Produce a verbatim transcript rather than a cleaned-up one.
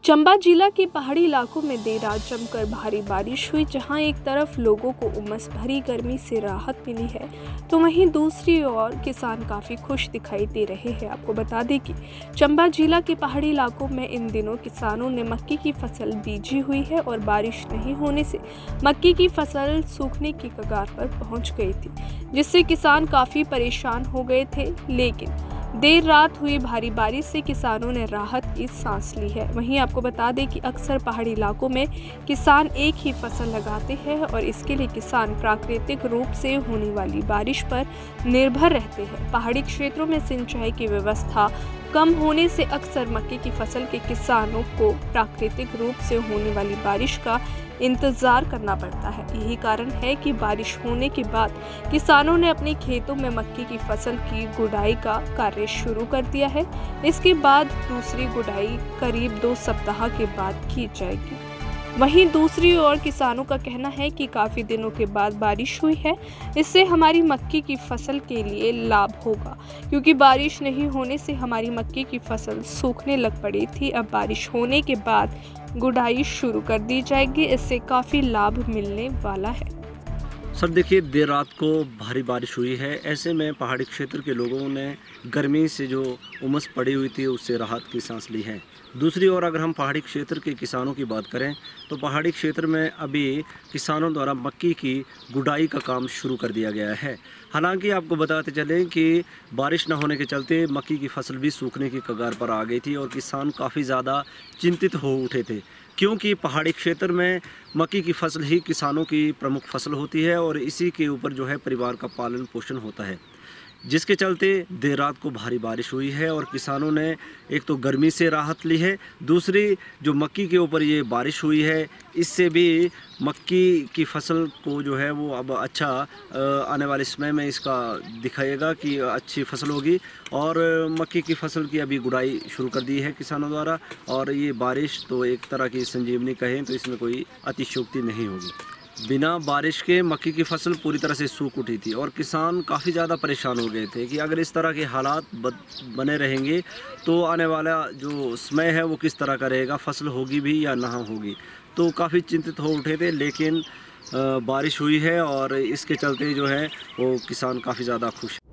चंबा जिला के पहाड़ी इलाकों में देर रात जमकर भारी बारिश हुई, जहां एक तरफ लोगों को उमस भरी गर्मी से राहत मिली है तो वहीं दूसरी ओर किसान काफ़ी खुश दिखाई दे रहे हैं। आपको बता दें कि चंबा जिला के पहाड़ी इलाकों में इन दिनों किसानों ने मक्की की फसल बीजी हुई है और बारिश नहीं होने से मक्की की फसल सूखने की कगार पर पहुंच गई थी, जिससे किसान काफ़ी परेशान हो गए थे। लेकिन देर रात हुई भारी बारिश से किसानों ने राहत की सांस ली है। वहीं आपको बता दें कि अक्सर पहाड़ी इलाकों में किसान एक ही फसल लगाते हैं और इसके लिए किसान प्राकृतिक रूप से होने वाली बारिश पर निर्भर रहते हैं। पहाड़ी क्षेत्रों में सिंचाई की व्यवस्था कम होने से अक्सर मक्की की फसल के किसानों को प्राकृतिक रूप से होने वाली बारिश का इंतजार करना पड़ता है। यही कारण है कि बारिश होने के बाद किसानों ने अपने खेतों में मक्की की फसल की गुड़ाई का कार्य शुरू कर दिया है। इसके बाद दूसरी गुड़ाई करीब दो सप्ताह के बाद की जाएगी। वहीं दूसरी ओर किसानों का कहना है कि काफ़ी दिनों के बाद बारिश हुई है, इससे हमारी मक्की की फसल के लिए लाभ होगा, क्योंकि बारिश नहीं होने से हमारी मक्की की फसल सूखने लग पड़ी थी। अब बारिश होने के बाद गुड़ाई शुरू कर दी जाएगी, इससे काफ़ी लाभ मिलने वाला है। सर देखिए, देर रात को भारी बारिश हुई है, ऐसे में पहाड़ी क्षेत्र के लोगों ने गर्मी से जो उमस पड़ी हुई थी उससे राहत की सांस ली है। दूसरी ओर अगर हम पहाड़ी क्षेत्र के किसानों की बात करें तो पहाड़ी क्षेत्र में अभी किसानों द्वारा मक्की की गुड़ाई का काम शुरू कर दिया गया है। हालांकि आपको बताते चलें कि बारिश न होने के चलते मक्की की फसल भी सूखने की कगार पर आ गई थी और किसान काफ़ी ज़्यादा चिंतित हो उठे थे, क्योंकि पहाड़ी क्षेत्र में मक्की की फसल ही किसानों की प्रमुख फसल होती है और इसी के ऊपर जो है परिवार का पालन पोषण होता है, जिसके चलते देर रात को भारी बारिश हुई है और किसानों ने एक तो गर्मी से राहत ली है, दूसरी जो मक्की के ऊपर ये बारिश हुई है इससे भी मक्की की फसल को जो है वो अब अच्छा आने वाले समय में इसका दिखाएगा कि अच्छी फसल होगी। और मक्की की फसल की अभी गुड़ाई शुरू कर दी है किसानों द्वारा और ये बारिश तो एक तरह की संजीवनी कहें तो इसमें कोई अतिशयोक्ति नहीं होगी। बिना बारिश के मक्की की फसल पूरी तरह से सूख उठी थी और किसान काफ़ी ज़्यादा परेशान हो गए थे कि अगर इस तरह के हालात बने रहेंगे तो आने वाला जो समय है वो किस तरह का रहेगा, फसल होगी भी या ना होगी। तो काफ़ी चिंतित हो उठे थे, लेकिन बारिश हुई है और इसके चलते जो है वो किसान काफ़ी ज़्यादा खुश